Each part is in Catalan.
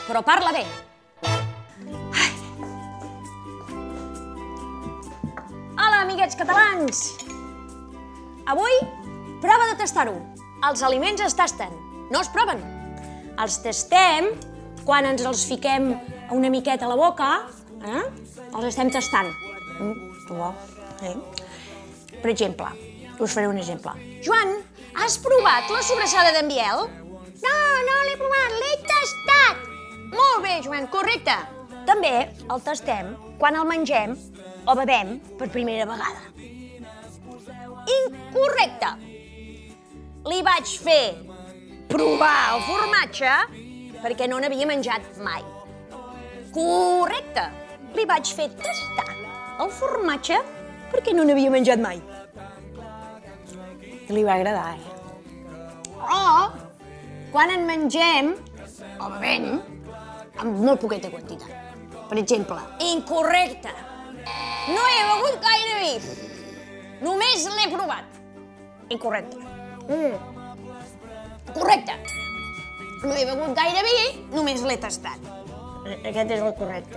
però parla bé. Hola, amiguets catalans! Avui, prova de tastar-ho. Els aliments es tasten, no es proven. Els tastem quan ens els fiquem una miqueta a la boca, els estem tastant. Per exemple, us faré un exemple. Joan, has provat la sobrassada d'en Biel? No, no l'he provat, l'he tastat. Molt bé, Joan, correcte. També el tastem quan el mengem o bevem per primera vegada. Incorrecte. Li vaig fer provar el formatge perquè no n'havia menjat mai. Correcte. Li vaig fer tastar el formatge perquè no n'havia menjat mai. I li va agradar, O quan en mengem o bevem amb molt poqueta quantitat. Per exemple, incorrecte. No he begut gaire vi. Només l'he provat. Incorrecte. Correcte. No he begut gaire vi, només l'he tastat. Aquest és el correcte.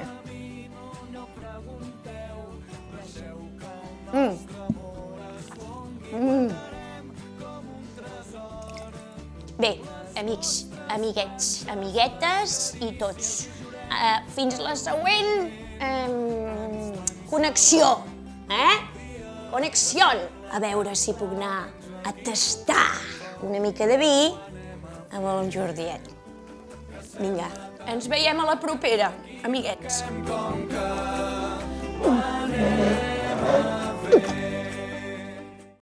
Bé, amics, amiguets, amiguetes i tots. Fins la següent connexió, Connexió. A veure si puc anar a tastar una mica de vi amb el Jordiet. Vinga, ens veiem a la propera, amiguets.